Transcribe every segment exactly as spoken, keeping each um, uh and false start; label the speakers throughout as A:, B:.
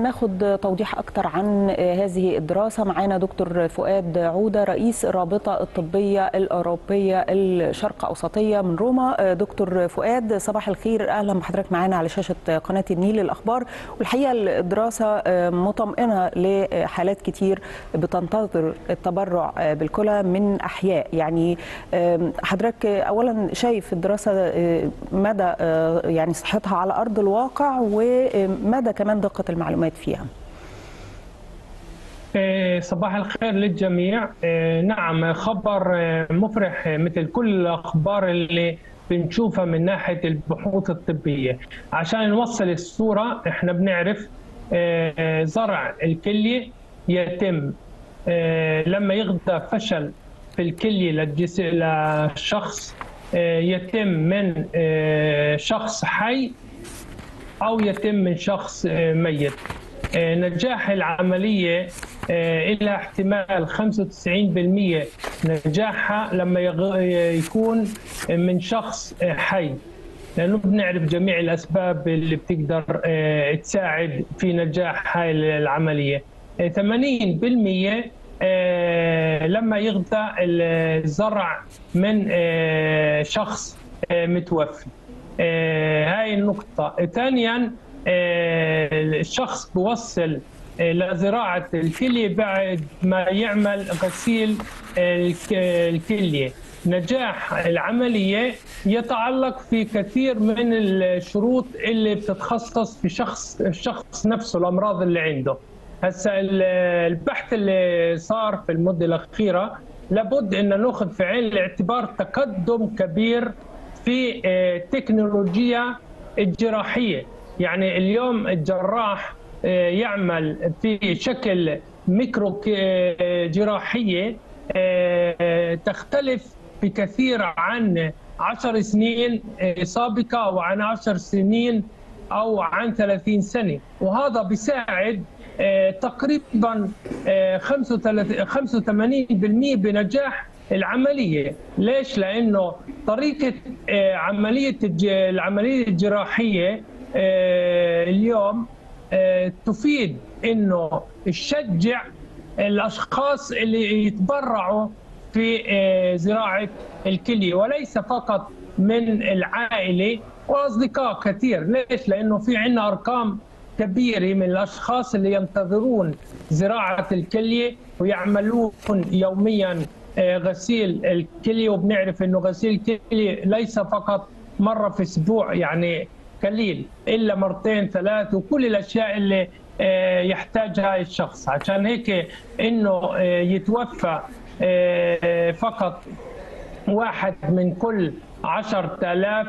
A: ناخد توضيح أكتر عن هذه الدراسة معانا دكتور فؤاد عودة رئيس الرابطة الطبية الأوروبية الشرق أوسطية من روما. دكتور فؤاد صباح الخير، أهلا بحضرتك معانا على شاشة قناة النيل للأخبار. والحقيقة الدراسة مطمئنة لحالات كتير بتنتظر التبرع بالكلى من أحياء. يعني حضرتك أولا شايف الدراسة مدى يعني صحتها على أرض الواقع ومدى كمان دقة المعلومات فيها؟
B: صباح الخير للجميع. نعم، خبر مفرح مثل كل الأخبار اللي بنشوفها من ناحية البحوث الطبية. عشان نوصل الصورة، احنا بنعرف زرع الكلية يتم لما يغدى فشل في الكلية للشخص، يتم من شخص حي أو يتم من شخص ميت. نجاح العملية إلى احتمال خمسة وتسعين بالمئة نجاحها لما يكون من شخص حي، لأنه بنعرف جميع الأسباب اللي بتقدر تساعد في نجاح هاي العملية. ثمانين بالمئة لما يغدى الزرع من شخص متوفي. هاي النقطة. ثانيا، الشخص بوصل لزراعة الكلية بعد ما يعمل غسيل الكلية. نجاح العملية يتعلق في كثير من الشروط اللي بتتخصص في شخص الشخص نفسه، الأمراض اللي عنده. هسا البحث اللي صار في المدة الأخيرة لابد أن نأخذ في عين الاعتبار تقدم كبير في التكنولوجيا الجراحية. يعني اليوم الجراح يعمل في شكل ميكرو جراحية تختلف بكثير عن عشر سنين سابقة وعن عشر سنين أو عن ثلاثين سنة، وهذا بيساعد تقريبا خمسة وثمانين بالمئة بنجاح العملية. ليش؟ لأنه طريقة عملية العملية الجراحية اليوم تفيد انه تشجع الاشخاص اللي يتبرعوا في زراعه الكليه، وليس فقط من العائله واصدقاء كثير. ليش؟ لانه في عندنا ارقام كبيره من الاشخاص اللي ينتظرون زراعه الكليه ويعملون يوميا غسيل الكليه، وبنعرف انه غسيل الكليه ليس فقط مره في اسبوع، يعني قليل، إلا مرتين ثلاث، وكل الأشياء اللي يحتاجها الشخص. عشان هيك إنه يتوفى فقط واحد من كل عشرة آلاف،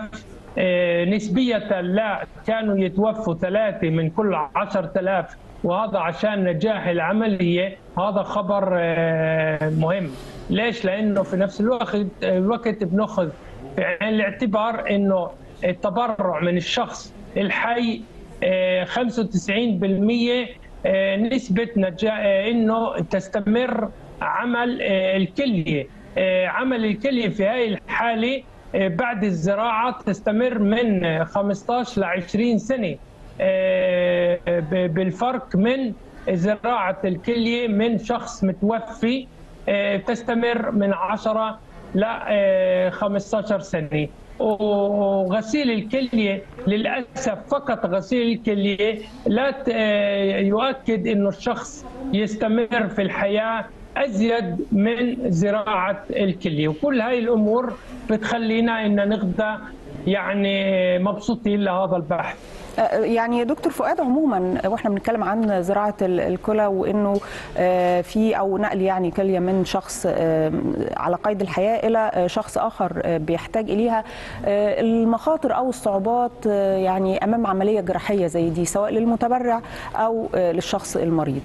B: نسبية لا كانوا يتوفوا ثلاثة من كل عشرة آلاف، وهذا عشان نجاح العملية. هذا خبر مهم. ليش؟ لأنه في نفس الوقت الوقت بنأخذ في عين الاعتبار إنه التبرع من الشخص الحي خمسة وتسعين بالمئة نسبة نجاح انه تستمر عمل الكلية. عمل الكلية في هذه الحالة بعد الزراعة تستمر من خمسة عشر ل عشرين سنة، بالفرق من زراعة الكلية من شخص متوفي تستمر من عشرة ل خمسة عشر سنة. وغسيل الكلية للأسف فقط غسيل الكلية لا يؤكد أنه الشخص يستمر في الحياة أزيد من زراعة الكلية. وكل هاي الأمور بتخلينا أن نغدى يعني مبسوطين لهذا البحث.
A: يعني دكتور فؤاد، عموما واحنا بنتكلم عن زراعه الكلى وانه في او نقل يعني كليه من شخص على قيد الحياه الى شخص اخر بيحتاج اليها، المخاطر او الصعوبات يعني امام عمليه جراحيه زي دي سواء للمتبرع او للشخص المريض؟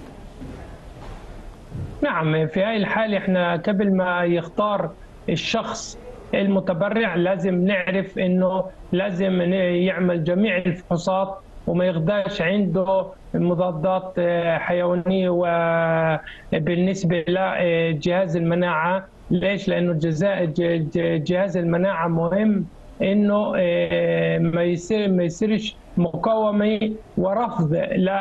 B: نعم، في هاي الحاله احنا قبل ما يختار الشخص المتبرع لازم نعرف انه لازم يعمل جميع الفحوصات وما يغداش عنده مضادات حيوانيه وبالنسبه لجهاز المناعه. ليش؟ لانه جهاز المناعه مهم انه ما يصير ما يصيرش مقاومه ورفض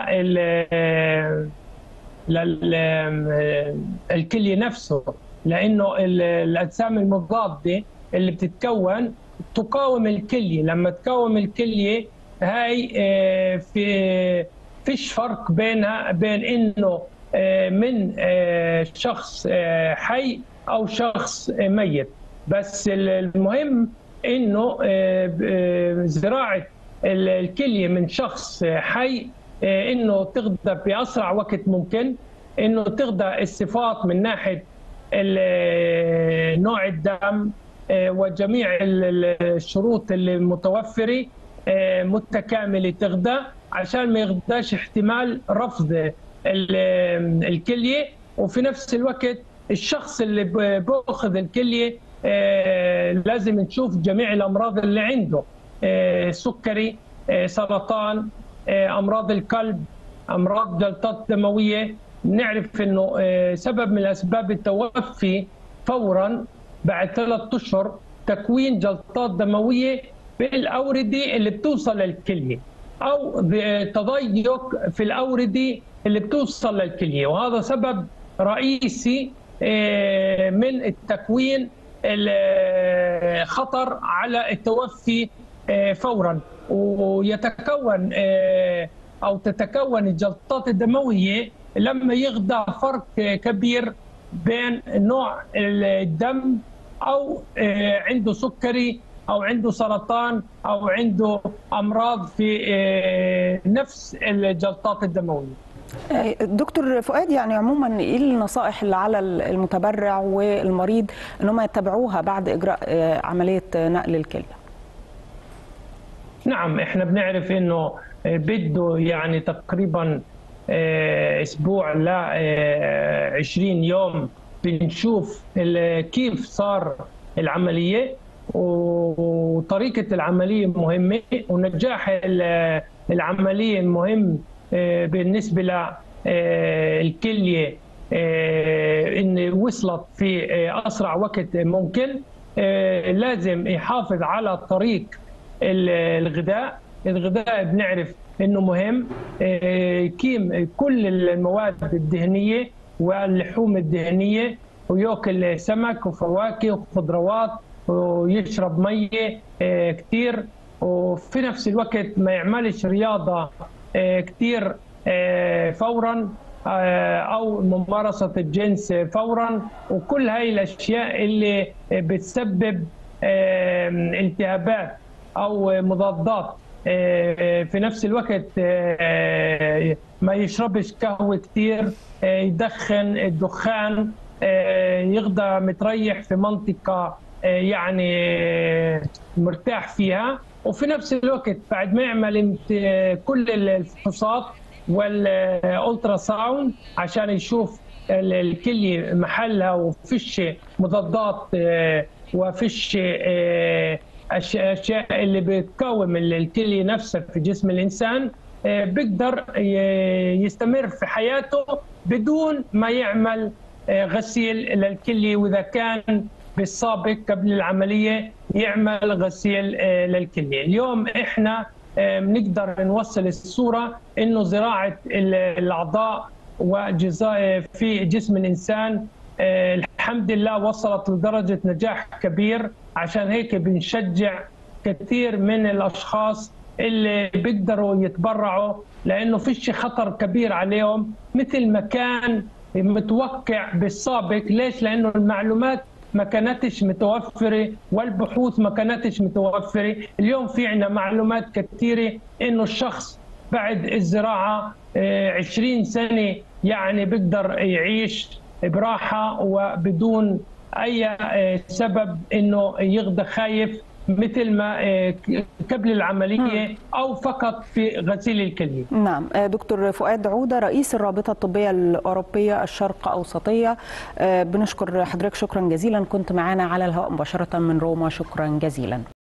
B: للكليه نفسه، لانه الاجسام المضاده اللي بتتكون تقاوم الكليه. لما تقاوم الكليه هاي في فيش فرق بينها بين انه من شخص حي او شخص ميت، بس المهم انه زراعه الكليه من شخص حي انه تغذى باسرع وقت ممكن، انه تغذى الصفات من ناحيه نوع الدم وجميع الشروط اللي متوفره متكامله تغذى، عشان ما يغداش احتمال رفض الكليه. وفي نفس الوقت الشخص اللي بياخذ الكليه لازم نشوف جميع الامراض اللي عنده، سكري، سرطان، امراض القلب، امراض جلطات دمويه. نعرف انه سبب من اسباب التوفي فورا بعد ثلاث اشهر تكوين جلطات دمويه بالاورده اللي بتوصل للكليه، او تضيق في الاورده اللي بتوصل للكليه، وهذا سبب رئيسي من التكوين الخطر على التوفي فورا. ويتكون او تتكون الجلطات الدمويه لما يغدى فرق كبير بين نوع الدم، او عنده سكري او عنده سرطان او عنده امراض في نفس الجلطات الدمويه.
A: دكتور فؤاد، يعني عموما ايه النصائح اللي على المتبرع والمريض انهم يتبعوها بعد اجراء عمليه نقل الكلى؟
B: نعم، احنا بنعرف انه بده يعني تقريبا اسبوع ل عشرين يوم بنشوف كيف صار العمليه، وطريقه العمليه مهمه، ونجاح العمليه مهم بالنسبه للكليه ان وصلت في اسرع وقت ممكن. لازم يحافظ على طريق الغذاء. الغذاء بنعرف انه مهم، كيم كل المواد الدهنيه واللحوم الدهنيه، وياكل سمك وفواكه وخضروات ويشرب ميه كثير، وفي نفس الوقت ما يعملش رياضه كثير فورا او ممارسه الجنس فورا، وكل هاي الاشياء اللي بتسبب التهابات او مضادات. في نفس الوقت ما يشربش قهوه كثير، يدخن الدخان، يغدى متريح في منطقه يعني مرتاح فيها، وفي نفس الوقت بعد ما يعمل كل الفحوصات والالترا ساوند عشان يشوف الكليه محلها وفيش مضادات وفيش اشياء اللي بتقاوم الكليه نفسها في جسم الانسان، بيقدر يستمر في حياته بدون ما يعمل غسيل للكليه، واذا كان بالسابق قبل العمليه يعمل غسيل للكليه. اليوم احنا بنقدر نوصل الصوره انه زراعه الاعضاء واجزاء في جسم الانسان الحمد لله وصلت لدرجه نجاح كبير، عشان هيك بنشجع كثير من الاشخاص اللي بيقدروا يتبرعوا، لانه فيش خطر كبير عليهم مثل ما كان متوقع بالسابق. ليش؟ لانه المعلومات ما كانتش متوفره والبحوث ما كانتش متوفره. اليوم في عندنا معلومات كثيره انه الشخص بعد الزراعه عشرين سنه يعني بيقدر يعيش براحه وبدون اي سبب انه يغدى خايف مثل ما قبل العمليه او فقط في غسيل الكليه.
A: نعم، دكتور فؤاد عوده رئيس الرابطه الطبيه الاوروبيه الشرق اوسطيه، بنشكر حضرتك شكرا جزيلا، كنت معنا على الهواء مباشره من روما، شكرا جزيلا.